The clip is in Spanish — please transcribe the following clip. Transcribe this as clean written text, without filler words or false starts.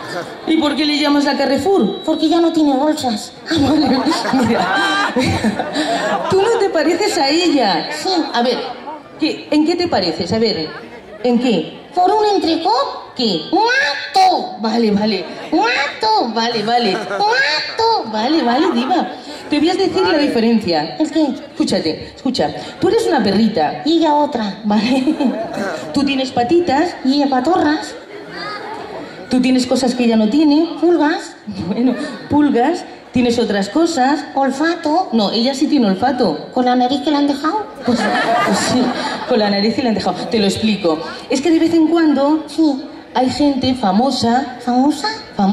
¿Y por qué le llamas a Carrefour? Porque ya no tiene bolsas. Mira, tú no te pareces a ella. Sí. A ver, ¿en qué te pareces? A ver, ¿en qué? Por un entrecot, ¿Qué? mato. Vale, vale. Mato. Vale, vale. Mato. Vale, diva. Te voy a decir la diferencia. ¿El qué? Escucha. Tú eres una perrita, Y ella otra. ¿vale? Tú tienes patitas, Y ella patorras, tú tienes cosas que ella no tiene. pulgas, Bueno, pulgas, tienes otras cosas. olfato. No, ella sí tiene olfato. ¿Con la nariz que le han dejado? Pues sí, con la nariz y le han dejado. Te lo explico. Es que de vez en cuando Sí. hay gente famosa, ¿Famosa?